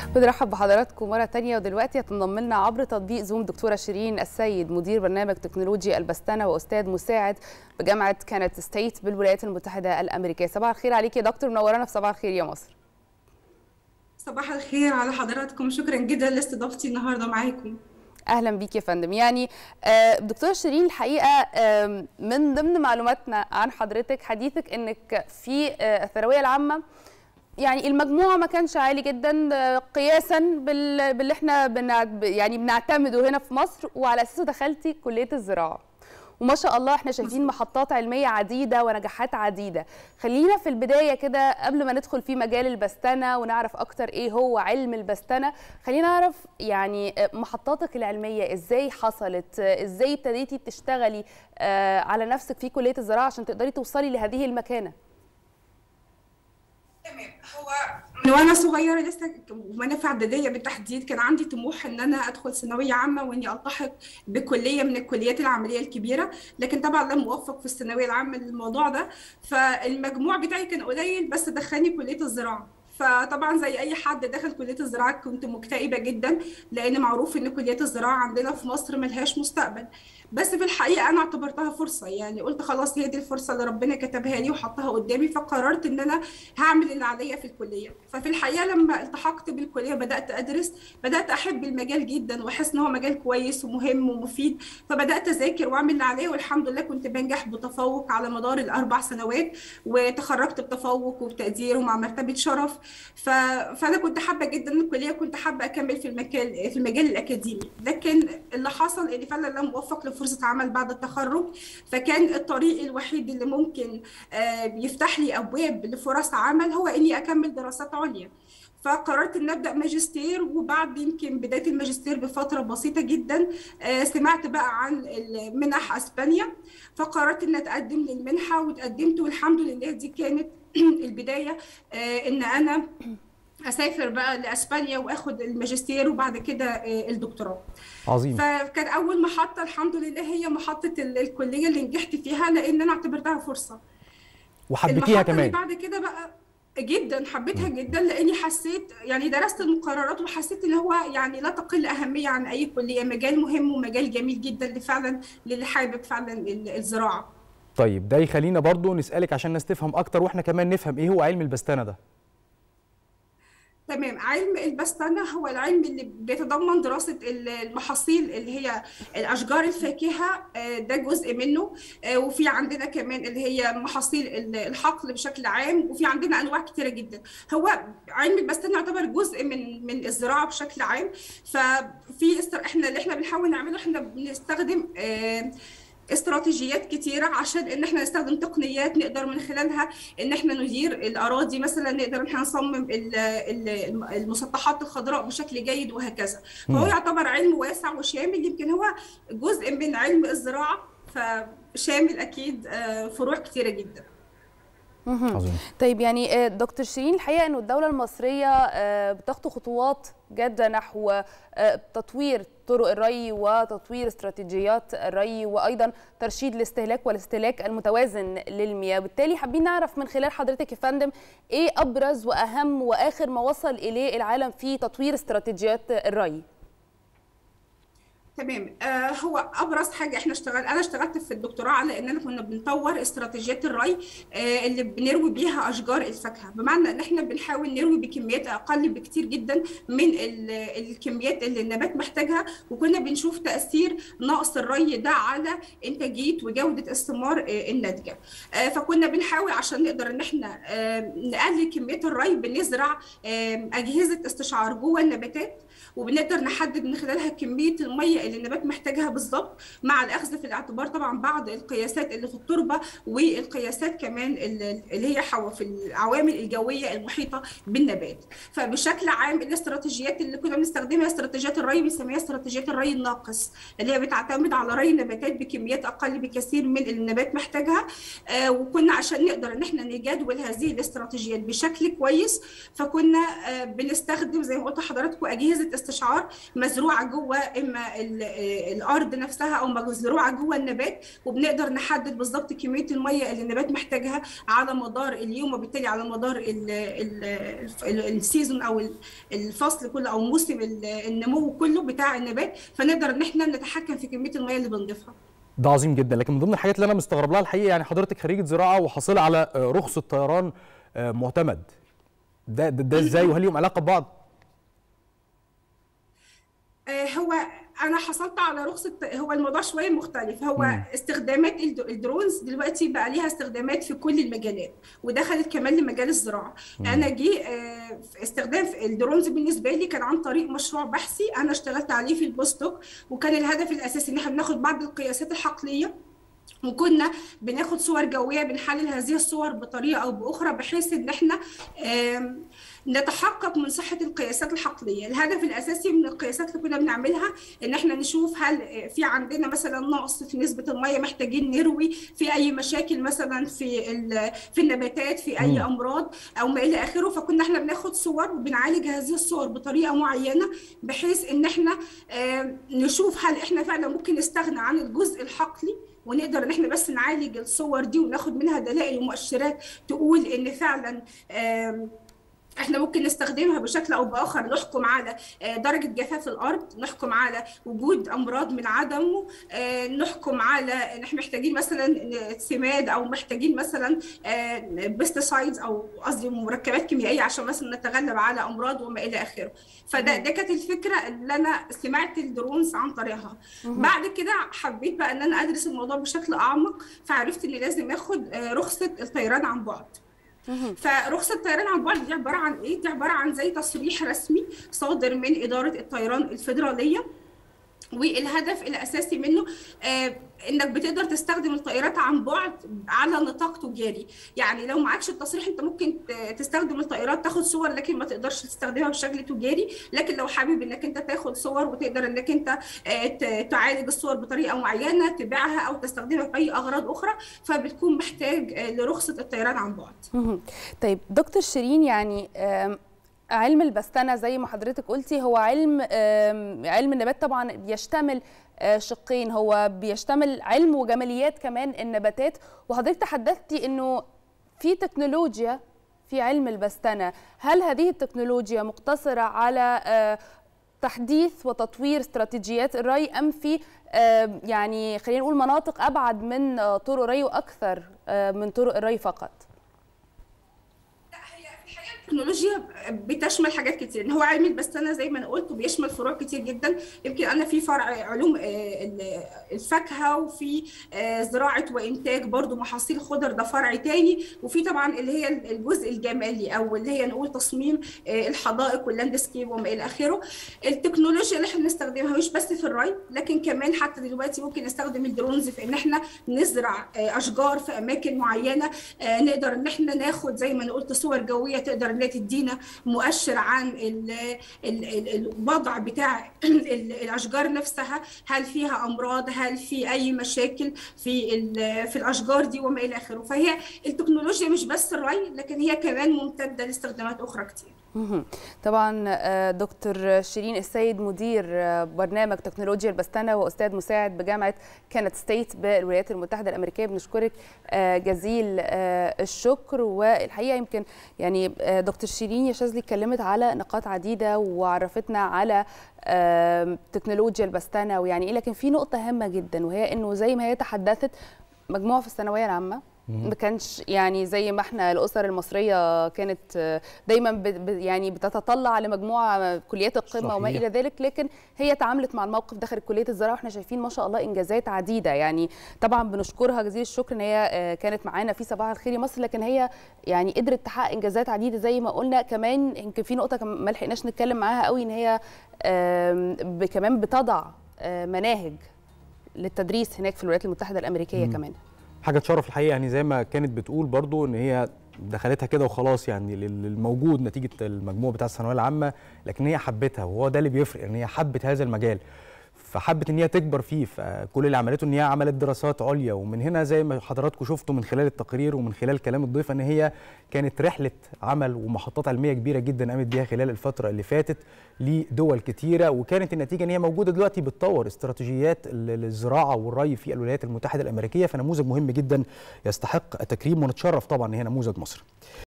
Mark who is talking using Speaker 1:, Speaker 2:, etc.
Speaker 1: بنرحب بحضراتكم مرة تانية، ودلوقتي هتنضم لنا عبر تطبيق زوم دكتورة شيرين السيد، مدير برنامج تكنولوجيا البستنة وأستاذ مساعد بجامعة كانت ستيت بالولايات المتحدة الأمريكية. صباح الخير عليكي يا دكتور، منورانا في صباح الخير يا مصر.
Speaker 2: صباح الخير على حضراتكم، شكرا جدا لاستضافتي النهارده معاكم.
Speaker 1: اهلا بيك يا فندم. يعني دكتوره شيرين، الحقيقه من ضمن معلوماتنا عن حضرتك حديثك انك في الثانويه العامه يعني المجموع ما كانش عالي جدا قياسا باللي احنا بنعتمده هنا في مصر، وعلى اساسه دخلتي كليه الزراعه. وما شاء الله احنا شايفين محطات علميه عديده ونجاحات عديده. خلينا في البدايه كده قبل ما ندخل في مجال البستنه ونعرف اكتر ايه هو علم البستنه، خلينا نعرف يعني محطاتك العلميه ازاي حصلت، ازاي ابتديتي تشتغلي على نفسك في كليه الزراعه عشان تقدري توصلي لهذه المكانه.
Speaker 2: تمام. هو من وانا صغيره لسه وانا في اعداديه بالتحديد كان عندي طموح ان انا ادخل ثانويه عامه واني التحق بكليه من الكليات العمليه الكبيره، لكن طبعا لم اوفق في الثانويه العامه للموضوع ده، فالمجموع بتاعي كان قليل بس دخلني كليه الزراعه. فطبعا زي اي حد دخل كليه الزراعه كنت مكتئبه جدا، لان معروف ان كليات الزراعه عندنا في مصر ملهاش مستقبل. بس في الحقيقه انا اعتبرتها فرصه، يعني قلت خلاص هي دي الفرصه اللي ربنا كتبها لي وحطها قدامي، فقررت ان انا هعمل اللي عليا في الكليه. ففي الحقيقه لما التحقت بالكليه بدات ادرس، بدات احب المجال جدا واحس ان هو مجال كويس ومهم ومفيد، فبدات اذاكر واعمل اللي عليا، والحمد لله كنت بنجح بتفوق على مدار الاربع سنوات، وتخرجت بتفوق وبتقدير ومع مرتبه شرف. فانا كنت حابه جدا الكليه، كنت حابه اكمل في المجال الاكاديمي، لكن اللي حصل اني فعلا لم اوفق لفرصه عمل بعد التخرج. فكان الطريق الوحيد اللي ممكن يفتح لي ابواب لفرص عمل هو اني اكمل دراسات عليا. فقررت ان ابدا ماجستير، وبعد يمكن بدايه الماجستير بفتره بسيطه جدا سمعت بقى عن منح اسبانيا، فقررت ان اتقدم للمنحه وتقدمت، والحمد لله دي كانت البدايه ان انا اسافر بقى لاسبانيا واخد الماجستير وبعد كده الدكتوراه.
Speaker 3: عظيم.
Speaker 2: فكان اول محطه الحمد لله هي محطه الكليه اللي نجحت فيها، لان انا اعتبرتها فرصه.
Speaker 3: وحبيتيها كمان؟
Speaker 2: اللي بعد كده بقى جدا حبيتها جدا، لاني حسيت يعني درست المقررات وحسيت ان هو يعني لا تقل اهميه عن اي كليه، مجال مهم ومجال جميل جدا فعلا للي حابب فعلا الزراعه.
Speaker 3: طيب ده يخلينا برضو نسالك عشان الناس تفهم اكتر واحنا كمان نفهم ايه هو علم البستنه ده.
Speaker 2: تمام. علم البستنة هو العلم اللي بيتضمن دراسة المحاصيل اللي هي الأشجار الفاكهة، ده جزء منه، وفي عندنا كمان اللي هي محاصيل الحقل بشكل عام، وفي عندنا أنواع كتيرة جدا. هو علم البستنة يعتبر جزء من الزراعة بشكل عام. احنا اللي احنا بنحاول نعمله، احنا بنستخدم استراتيجيات كتيرة عشان ان احنا نستخدم تقنيات نقدر من خلالها ان احنا ندير الاراضي، مثلا نقدر ان احنا نصمم المسطحات الخضراء بشكل جيد وهكذا. فهو يعتبر علم واسع وشامل، يمكن هو جزء من علم الزراعة، فشامل اكيد فروع كتيرة جدا.
Speaker 1: طيب يعني دكتور شيرين، الحقيقه انه الدوله المصريه بتخطو خطوات جاده نحو تطوير طرق الري وتطوير استراتيجيات الري، وايضا ترشيد الاستهلاك والاستهلاك المتوازن للمياه. بالتالي حابين نعرف من خلال حضرتك يا فندم ايه ابرز واهم واخر ما وصل اليه العالم في تطوير استراتيجيات الري؟
Speaker 2: تمام. هو ابرز حاجه انا اشتغلت في الدكتوراه على اننا كنا بنطور استراتيجيات الري اللي بنروي بيها اشجار الفاكهه، بمعنى ان احنا بنحاول نروي بكميات اقل بكتير جدا من الكميات اللي النبات محتاجها، وكنا بنشوف تاثير نقص الري ده على انتاجيه وجوده الثمار الناتجه. فكنا بنحاول عشان نقدر ان احنا نقلل كميه الري بنزرع اجهزه استشعار جوه النباتات، وبنقدر نحدد من خلالها كميه الميه اللي النبات محتاجها بالظبط، مع الاخذ في الاعتبار طبعا بعض القياسات اللي في التربه والقياسات كمان اللي هي في العوامل الجويه المحيطه بالنبات. فبشكل عام الاستراتيجيات اللي كنا بنستخدمها استراتيجيات الري بنسميها استراتيجيات الري الناقص، اللي هي بتعتمد على ري النباتات بكميات اقل بكثير من اللي النبات محتاجها. وكنا عشان نقدر ان احنا نجدول هذه الاستراتيجيات بشكل كويس، فكنا بنستخدم زي ما قلت لحضراتكم اجهزه استشعار مزروعه جوه اما الارض نفسها او مزروعه جوه النبات، وبنقدر نحدد بالظبط كميه الميه اللي النبات محتاجها على مدار اليوم، وبالتالي على مدار السيزون او الفصل كله او موسم النمو كله بتاع النبات، فنقدر ان احنا نتحكم في كميه الميه اللي بنضيفها.
Speaker 3: ده عظيم جدا. لكن من ضمن الحاجات اللي انا مستغرب لها الحقيقه، يعني حضرتك خريجه زراعه وحاصله على رخصه طيران معتمد، ده ازاي وهل ليهم علاقه ببعض؟
Speaker 2: هو انا حصلت على رخصه، هو الموضوع شويه مختلف. هو استخدامات الدرونز دلوقتي بقى ليها استخدامات في كل المجالات، ودخلت كمان لمجال الزراعه. انا جي استخدام الدرونز بالنسبه لي كان عن طريق مشروع بحثي انا اشتغلت عليه في البوستدوك، وكان الهدف الاساسي ان احنا بناخد بعض القياسات الحقليه، وكنا بناخد صور جويه بنحلل هذه الصور بطريقه او باخرى بحيث ان احنا نتحقق من صحه القياسات الحقليه. الهدف الاساسي من القياسات اللي كنا بنعملها ان احنا نشوف هل في عندنا مثلا نقص في نسبه الميه محتاجين نروي، في اي مشاكل مثلا في النباتات، في اي امراض او ما الى اخره. فكنا احنا بناخد صور وبنعالج هذه الصور بطريقه معينه بحيث ان احنا نشوف هل احنا فعلا ممكن نستغنى عن الجزء الحقلي، ونقدر ان احنا بس نعالج الصور دي وناخد منها دلائل ومؤشرات تقول ان فعلا احنا ممكن نستخدمها بشكل او باخر، نحكم على درجه جفاف الارض، نحكم على وجود امراض من عدمه، نحكم على ان احنا محتاجين مثلا سماد او محتاجين مثلا بيستسايدز او قصدي مركبات كيميائيه عشان مثلا نتغلب على امراض وما الى اخره. فده كانت الفكره اللي انا سمعت الدرونز عن طريقها. بعد كده حبيت بقى ان انا ادرس الموضوع بشكل اعمق، فعرفت ان لازم اخد رخصه الطيران عن بعد. فرخصه الطيران عن بعد دي عباره عن ايه؟ دي عباره عن زي تصريح رسمي صادر من اداره الطيران الفيدراليه، والهدف الاساسي منه انك بتقدر تستخدم الطائرات عن بعد على نطاق تجاري. يعني لو معكش التصريح انت ممكن تستخدم الطائرات تاخد صور لكن ما تقدرش تستخدمها بشكل تجاري، لكن لو حابب انك انت تاخد صور وتقدر انك انت تعالج الصور بطريقه معينه تبيعها او تستخدمها في اي اغراض اخرى، فبتكون محتاج لرخصه الطيران عن بعد.
Speaker 1: طيب دكتور شيرين، يعني علم البستنة زي ما حضرتك قلتي هو علم النبات طبعا بيشتمل شقين، هو بيشتمل علم وجماليات كمان النباتات، وحضرتك تحدثتي انه في تكنولوجيا في علم البستنة. هل هذه التكنولوجيا مقتصرة على تحديث وتطوير استراتيجيات الري، ام في يعني خلينا نقول مناطق ابعد من طرق الري واكثر من طرق الري فقط؟
Speaker 2: التكنولوجيا بتشمل حاجات كتير. هو علم البستنه زي ما انا قلت وبيشمل فروع كتير جدا. يمكن انا في فرع علوم الفاكهه، وفي زراعه وانتاج برضو محاصيل خضر ده فرع تاني، وفي طبعا اللي هي الجزء الجمالي او اللي هي نقول تصميم الحدائق واللاندسكيب وما الى اخره. التكنولوجيا اللي احنا بنستخدمها مش بس في الري، لكن كمان حتى دلوقتي ممكن نستخدم الدرونز في ان احنا نزرع اشجار في اماكن معينه. نقدر ان احنا ناخد زي ما انا قلت صور جويه تقدر تدينا مؤشر عن الوضع بتاع الاشجار نفسها، هل فيها امراض، هل في اي مشاكل في الاشجار دي وما الى اخره. فهي التكنولوجيا مش بس الري، لكن هي كمان ممتده لاستخدامات اخرى كتير.
Speaker 1: طبعا دكتور شيرين السيد مدير برنامج تكنولوجيا البستنة واستاذ مساعد بجامعه كانت ستيت بالولايات المتحده الامريكيه، بنشكرك جزيل الشكر. والحقيقه يمكن يعني دكتور شيرين يا شاذلي اتكلمت على نقاط عديده وعرفتنا على تكنولوجيا البستنة ويعني ايه، لكن في نقطه هامه جدا وهي انه زي ما هي تحدثت مجموعه في الثانويه العامه ما كانش يعني زي ما احنا الاسر المصريه كانت دايما يعني بتتطلع لمجموعه كليات القمه صحيح. وما الى ذلك، لكن هي تعاملت مع الموقف داخل كليه الزراعه واحنا شايفين ما شاء الله انجازات عديده. يعني طبعا بنشكرها جزيل الشكر ان هي كانت معانا في صباح الخير يا مصر، لكن هي يعني قدرت تحقق انجازات عديده زي ما قلنا. كمان يمكن في نقطه ما لحقناش نتكلم معاها قوي، ان هي كمان بتضع مناهج للتدريس هناك في الولايات المتحده الامريكيه. كمان
Speaker 3: حاجه تشرف الحقيقه، يعني زي ما كانت بتقول برضو ان هي دخلتها كده وخلاص يعني للموجود نتيجه المجموع بتاع الثانويه العامه، لكن هي حبتها وهو ده اللي بيفرق ان هي حبت هذا المجال. فحبت ان هي تكبر فيه، فكل اللي عملته ان هي عملت دراسات عليا. ومن هنا زي ما حضراتكم شفتوا من خلال التقرير ومن خلال كلام الضيفه ان هي كانت رحله عمل ومحطات علميه كبيره جدا قامت بيها خلال الفتره اللي فاتت لدول كتيره، وكانت النتيجه ان هي موجوده دلوقتي بتطور استراتيجيات الزراعه والري في الولايات المتحده الامريكيه. فنموذج مهم جدا يستحق التكريم، ونتشرف طبعا ان هي نموذج مصري.